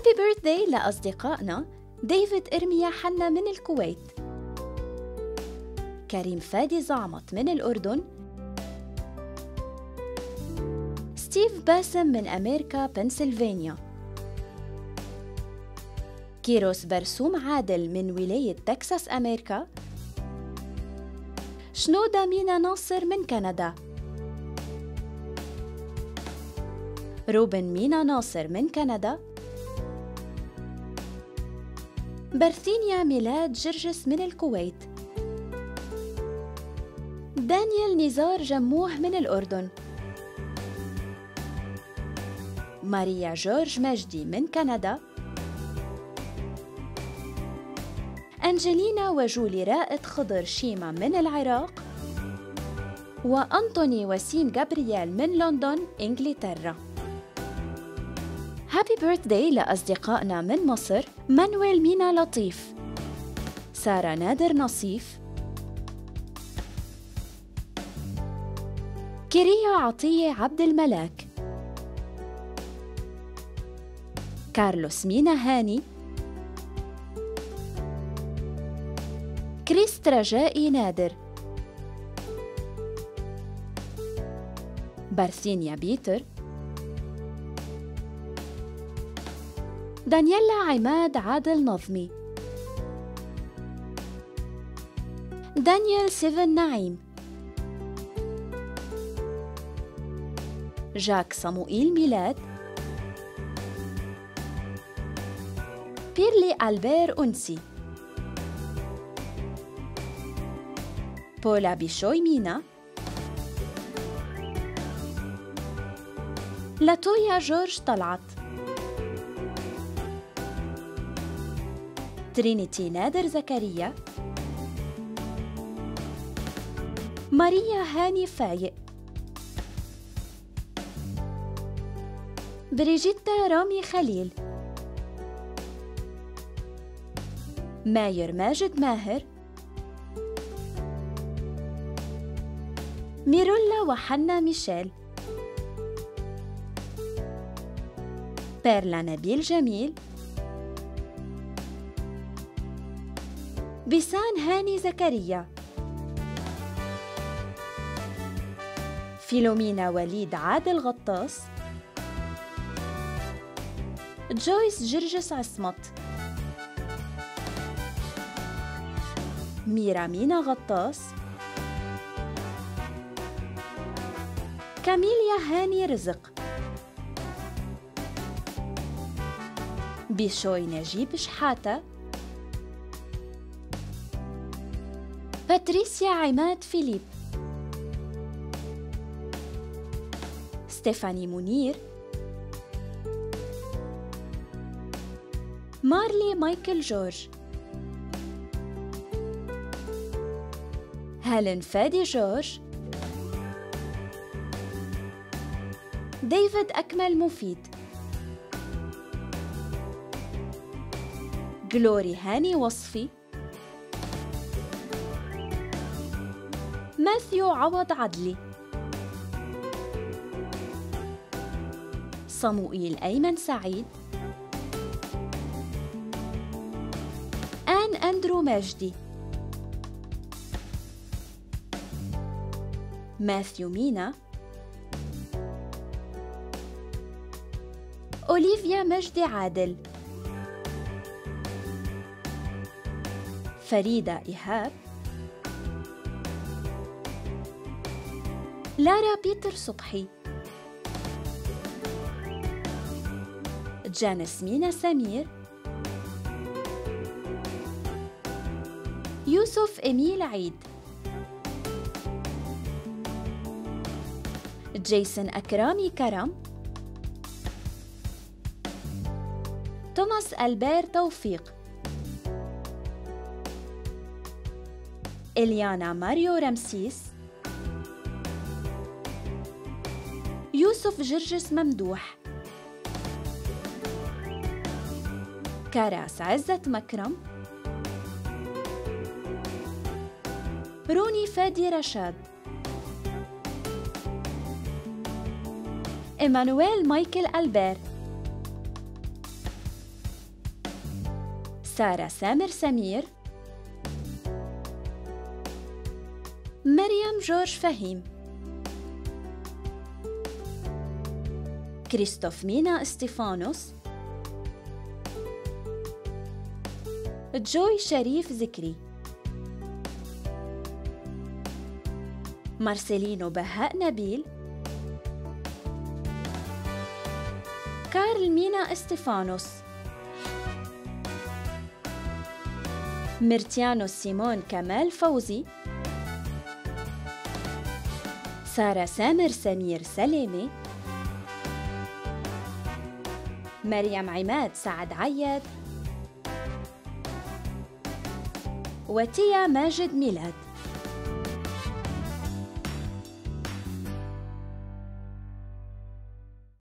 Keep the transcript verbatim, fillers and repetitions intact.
هابي بيرثداي لأصدقائنا ديفيد إرميا حنا من الكويت، كريم فادي زعمط من الأردن، ستيف باسم من أمريكا بنسلفانيا، كيروس برسوم عادل من ولاية تكساس أمريكا، شنودة مينا ناصر من كندا، روبن مينا ناصر من كندا، برثينيا ميلاد جرجس من الكويت، دانيال نزار جموح من الأردن، ماريا جورج مجدي من كندا، أنجلينا وجولي رائد خضر شيما من العراق، وأنطوني وسيم جابرييل من لندن إنجلترا. هابي بيرثداي لأصدقائنا من مصر مانويل مينا لطيف، سارة نادر نصيف، كيريا عطية عبد الملاك، كارلوس مينا هاني، كريست رجائي نادر، بارثينيا بيتر، دانييلا عماد عادل نظمي، دانيال سيفن نعيم، جاك صموئيل ميلاد، بيرلي ألبير أنسي، بولا بيشوي مينا، لاتويا جورج طلعت، ترينيتي نادر زكريا، ماريا هاني فايق، بريجيتا رامي خليل، ماير ماجد ماهر، ميرولا وحنا ميشيل، بيرلا نبيل جميل، بيسان هاني زكريا، فيلومينا وليد عادل غطاس، جويس جرجس عصمت، ميرا مينا غطاس، كاميليا هاني رزق، بيشوي نجيب شحاتة، باتريسيا عماد فيليب، ستيفاني منير، مارلي مايكل جورج، هالن فادي جورج، ديفيد أكمل مفيد، جلوري هاني وصفي، ماثيو عوض عدلي، صموئيل أيمن سعيد، آن أندرو مجدي، ماثيو مينا، أوليفيا مجدي عادل، فريدة إيهاب، لارا بيتر صبحي، جانس مينا سمير، يوسف إميل عيد، جيسون أكرامي كرم، توماس ألبير توفيق، إليانا ماريو رمسيس، يوسف جرجس ممدوح، كراس عزت مكرم، روني فادي رشاد، إيمانويل مايكل ألبير، سارة سامر سمير، مريم جورج فهيم، كريستوف مينا استيفانوس، جوي شريف ذكري، مارسيلينو بهاء نبيل، كارل مينا استيفانوس، ميرتيانو سيمون كمال فوزي، سارة سامر سمير سلامة، مريم عماد سعد عياد، وتيا ماجد ميلاد.